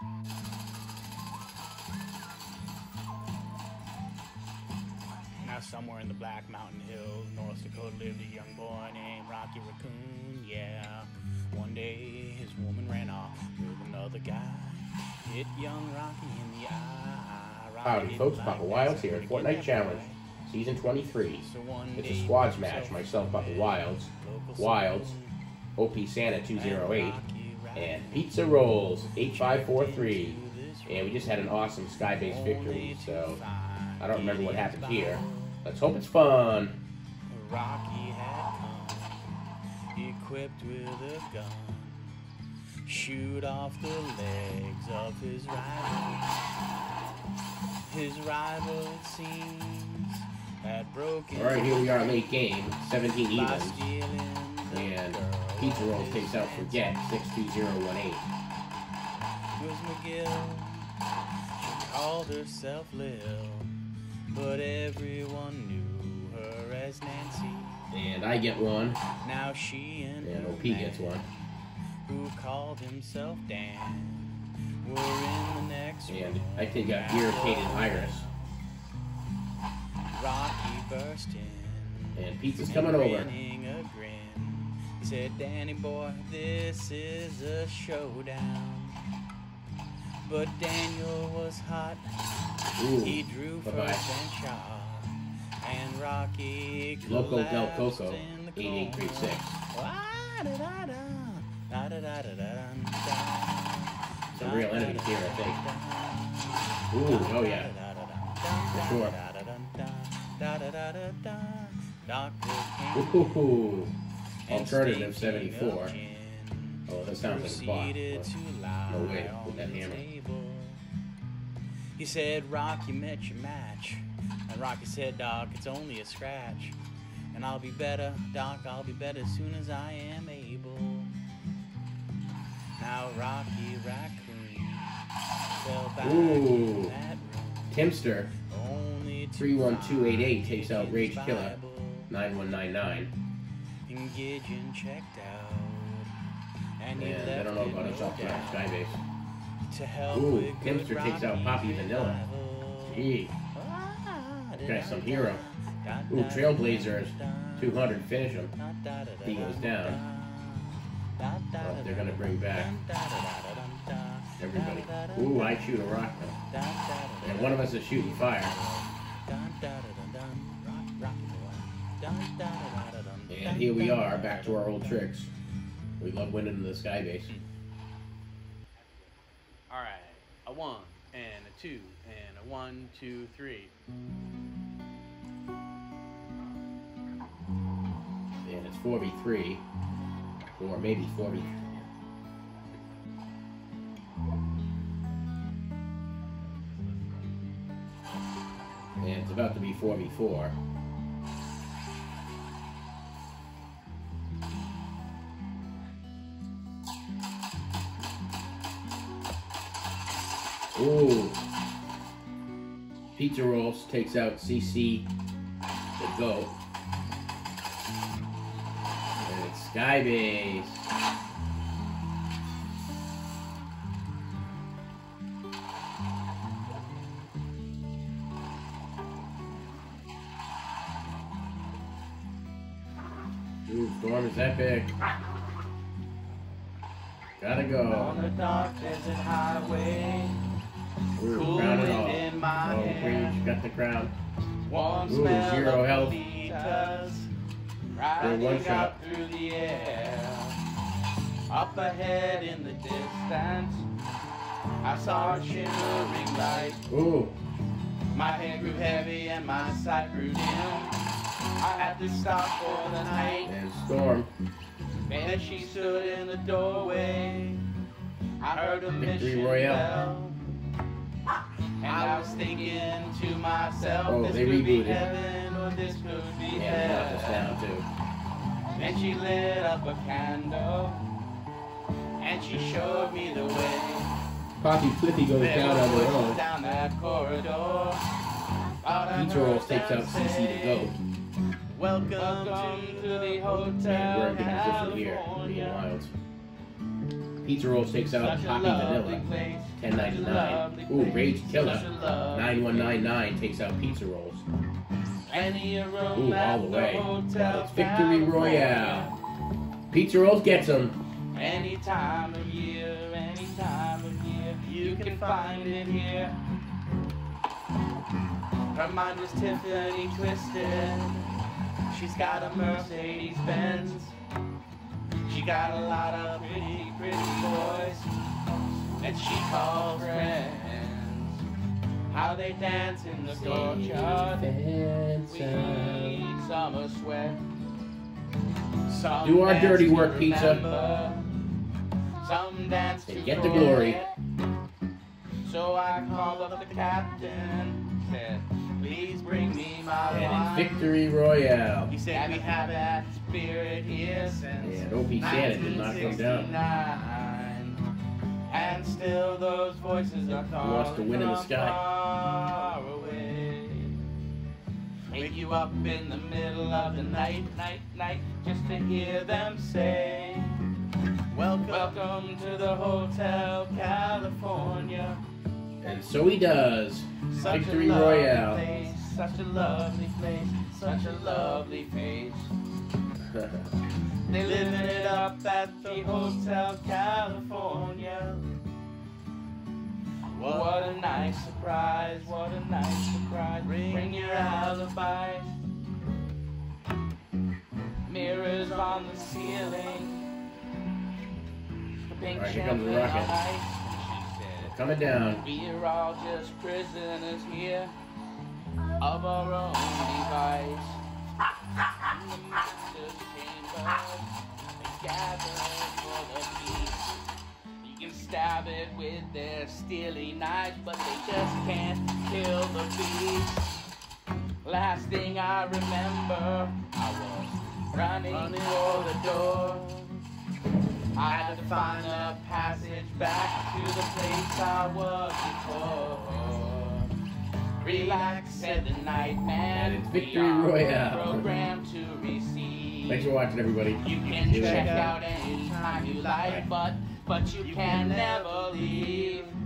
Now somewhere in the Black Mountain Hills, North Dakota, lived a young boy named Rocky Raccoon, yeah. One day his woman ran off with another guy, hit young Rocky in the eye. Howdy folks, Papa Wilds here at Fortnite Challenge, Season 23. It's a squads match, myself, Papa Wilds, OP Santa 208, and Pizza Rolls 8543. And we just had an awesome sky-based victory, so I don't remember what happened here. Let's hope it's fun. Rocky had come, equipped with a gun, shoot off the legs of his rival. His rival, it seems, had broken. All right, here we are, late game, 17 evens, and Pizza Rolls takes out Forget 62018. Was McGill. She called herself Lil, but everyone knew her as Nancy. And I get one. Now she and OP gets one. Who called himself Dan, were in the next And room. I take a irritated Iris. Rocky burst in. And Pizza's coming over. Grinning a grin. He said, Danny boy, this is a showdown. But Daniel was hot. Ooh, He drew bye-bye. first and shot. And Rocky Loco Del collapsed Coco, in the 8836. Some real enemies here, I think. Ooh, oh yeah. For sure. Ooh, alternative 74. Oh, that sounds like a bot. No way, with that hammer. He said, Rocky met your match. And Rocky said, Doc, it's only a scratch. And I'll be better, Doc, I'll be better as soon as I am able. Now Rocky Raccoon fell back in that room. Timster Only 31288 takes out Rage Killer 9199. And Gideon checked out. And And I don't know about us up there on Skybase. to help Ooh, with Timster good takes out Rocky Poppy Vanilla. revival. Gee, this guy's some hero. Ooh, Trailblazers 200 finish him. He goes down. Oh, they're gonna bring back everybody. Ooh, I shoot a rock though. And one of us is shooting fire. And here we are, back to our old tricks. We love winning in the Skybase. All right, a 1 and a 2 and a 1, 2, 3. And it's 4v3. Or maybe 4v3. And it's about to be 4v4. Ooh. Pizza Rolls takes out CC the GOAT. And it's Skybase. Ooh, Storm is epic. Gotta go. On the dark desert highway, Ooh, cool crown it wind off. in my Oh, hair. Breach got the crown. Warm Ooh, smell 0 of health. fajitas They're one rising shot. up through the air. Up ahead in the distance, I saw a shimmering light. Ooh, My head grew heavy and my sight grew dim. I had to stop for the night. and Storm. There she stood in the doorway. I heard a Victory mission Royale. bell. And I was thinking to myself, Oh, this they could be rebooted. heaven or this could be Yeah, knocked us hell. down too. Then she lit up a candle and she showed me the way. Poppy Flippy goes There down were on her voices own. down that corridor. Pizza Rolls takes out CC the GOAT. Welcome to the And we're Hotel in a good position here, being California. Wilds. Pizza Rolls takes out Poppy Vanilla, $10.99. Ooh, Rage Killer, $9.199 takes out Pizza Rolls. Ooh, all the way. It's Victory Royale. Pizza Rolls gets them. Any time of year, you can find it here. Her mind is Tiffany twisted. She's got a Mercedes Benz. She got a lot of pretty boys that she calls friends. How they dance in the courtyard, sweet summer sweat. Some Do our dance dirty to work, Pizza. remember. Some dance to Get the glory. forget. So I called up the captain, said, please bring me my And wine. it's Victory Royale. He said we have that spirit here since And OP Santa did not come down. 1969. And still those voices are calling wants to win in the from sky? far away. Wake you up in the middle of the night, just to hear them say, welcome to the Hotel California. And so he does. Such Victory a lovely Royale. place, such a lovely place, such a lovely face. They living it up at the Hotel California. What a nice surprise, what a nice surprise. Bring your alibis. Mirrors on the ceiling. Pink Alright, here comes the champagne rocket. on ice. She said, Coming down. we're all just prisoners here of our own device. In the master's chamber, they gather for the feast. You can stab it with their steely knives, but they just can't kill the beast. Last thing I remember, I was running for the door. I had to find a passage back to the place I was before. Relax, said the nightman. And it's Victory Royale. Program to receive. Thanks for watching, everybody. You can check out anytime you like, but you can never leave.